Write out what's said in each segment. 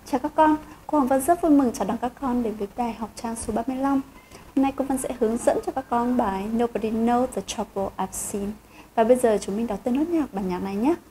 Chào các con, cô Hồng Vân rất vui mừng chào đón các con đến với bài học trang số 35. Hôm nay cô Vân sẽ hướng dẫn cho các con bài Nobody Knows the Trouble I've Seen. Và bây giờ chúng mình đọc tên nốt nhạc bản nhạc này nhé.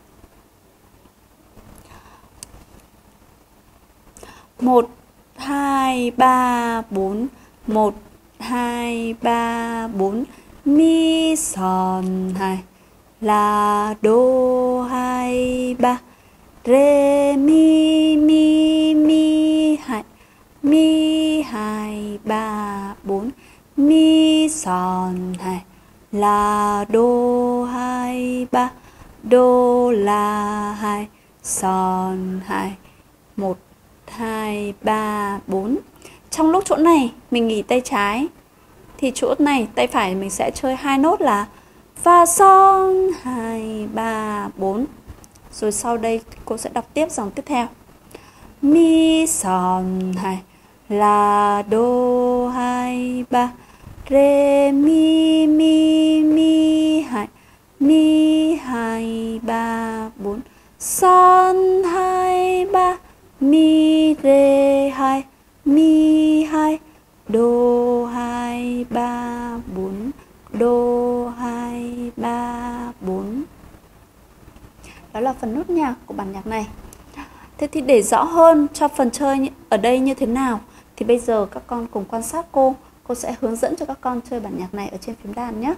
1, 2, 3, 4 1, 2, 3, 4 Mi, son, 2 La, đô, 2, 3 Re, mi, mi, mi, 2 Mi, 2, 3, 4 Mi, son, 2 La, đô, 2, 3 Đô, la, 2 Son, 2 1, 2, 3, 4. Trong lúc chỗ này mình nghỉ tay trái thì chỗ này tay phải mình sẽ chơi hai nốt là Fa, son, 2, 3, 4. Rồi sau đây cô sẽ đọc tiếp dòng tiếp theo. Mi, son, 2 La, đô, 2, 3 Re, mi, mi, mi, 2 Mi, 2, 3, 4 Son, 2, 3 Mi, re, 2 Mi, 2 Đô, 2, 3, 4 Đô, 2, 3, 4. Đó là phần nốt nhạc của bản nhạc này. Thế thì để rõ hơn cho phần chơi ở đây như thế nào thì bây giờ các con cùng quan sát cô sẽ hướng dẫn cho các con chơi bản nhạc này ở trên phím đàn nhé.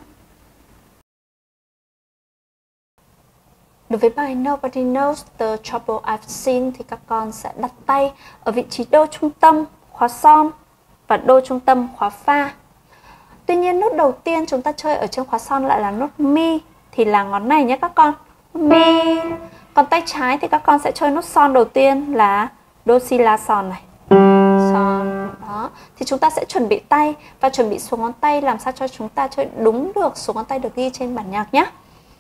Đối với bài Nobody Knows the Trouble I've Seen thì các con sẽ đặt tay ở vị trí đô trung tâm khóa son và đô trung tâm khóa fa. Tuy nhiên nốt đầu tiên chúng ta chơi ở trên khóa son lại là nốt mi, thì là ngón này nhé các con. Mi. Còn tay trái thì các con sẽ chơi nốt son đầu tiên là đô si la son này. Son. Đó. Thì chúng ta sẽ chuẩn bị tay và chuẩn bị số ngón tay làm sao cho chúng ta chơi đúng được số ngón tay được ghi trên bản nhạc nhé.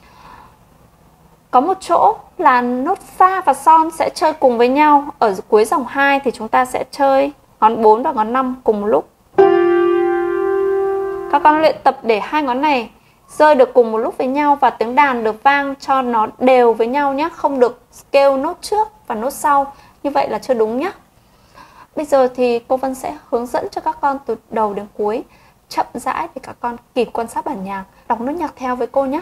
Có một chỗ là nốt fa và son sẽ chơi cùng với nhau. Ở cuối dòng 2 thì chúng ta sẽ chơi ngón 4 và ngón 5 cùng một lúc. Các con luyện tập để hai ngón này rơi được cùng một lúc với nhau và tiếng đàn được vang cho nó đều với nhau nhé. Không được kêu nốt trước và nốt sau. Như vậy là chưa đúng nhé. Bây giờ thì cô Vân sẽ hướng dẫn cho các con từ đầu đến cuối chậm rãi để các con kịp quan sát bản nhạc. Đọc nốt nhạc theo với cô nhé.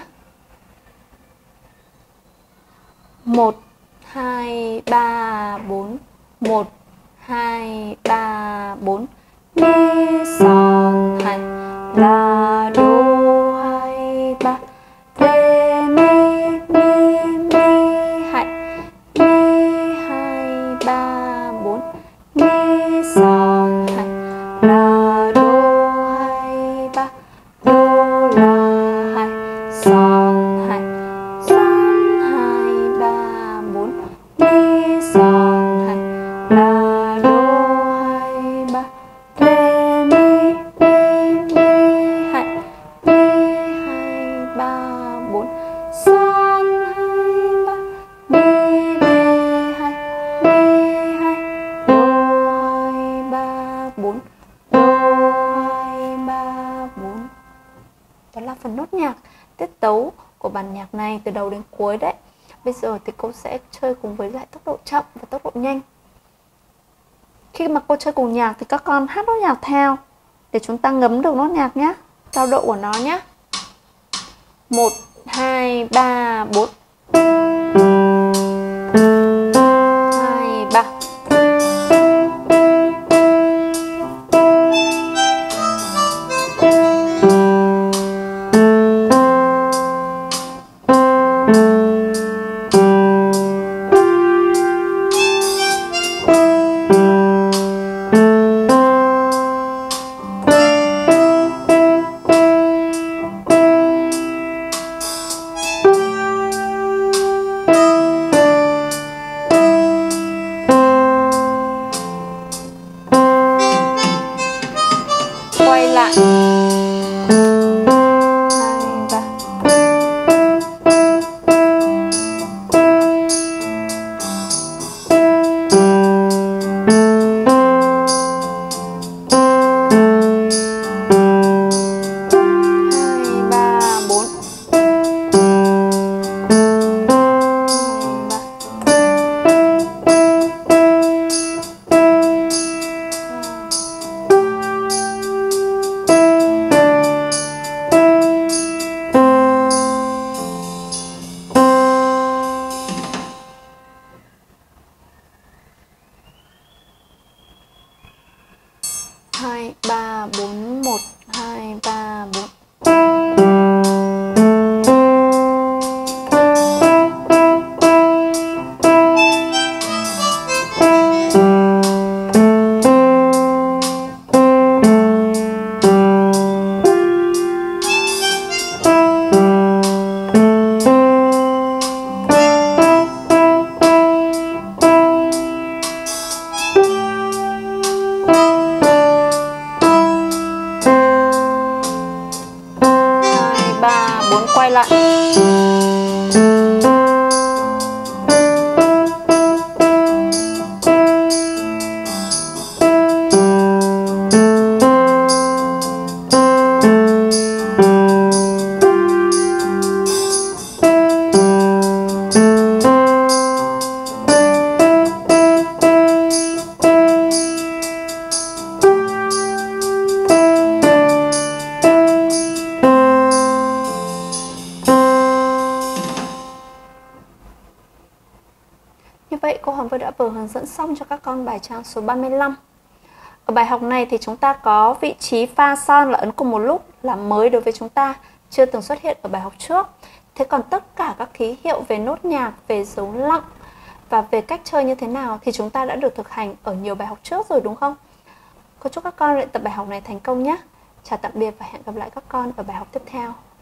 1, 2, 3, 4 1, 2, 3, 4 Mi, son, 2 La, đô, 2, 3 Re, mi, mi, mi, 2 Mi, 2, 3, 4 Mi, son, 2 La, đô, 2, 3 Đô, la, 2 Son, 2 Son, 2, 3, 4 Mi, son, 2 La, đô, 2, 3 Re, mi, mi, mi, 2 Mi, 2, 3, 4 Son, 2, 3 Mi, re, 2 Mi, 2 Đô, 2, 3, 4 Đô, 2, 3, 4. Đó là phần nốt nhạc, tiết tấu của bản nhạc này từ đầu đến cuối đấy. Bây giờ thì cô sẽ chơi cùng với lại tốc độ chậm và tốc độ nhanh. Khi mà cô chơi cùng nhạc thì các con hát nốt nhạc theo để chúng ta ngấm được nốt nhạc nhé, cao độ của nó nhé. 1, 2, 3, 4 2, 3 1, 2 3 4 1 2 3 4. Quay lại. Như vậy cô Hồng Vân đã vừa hướng dẫn xong cho các con bài trang số 35. Ở bài học này thì chúng ta có vị trí fa son là ấn cùng một lúc là mới đối với chúng ta, chưa từng xuất hiện ở bài học trước. Thế còn tất cả các ký hiệu về nốt nhạc, về dấu lặng và về cách chơi như thế nào thì chúng ta đã được thực hành ở nhiều bài học trước rồi đúng không? Cô chúc các con luyện tập bài học này thành công nhé. Chào tạm biệt và hẹn gặp lại các con ở bài học tiếp theo.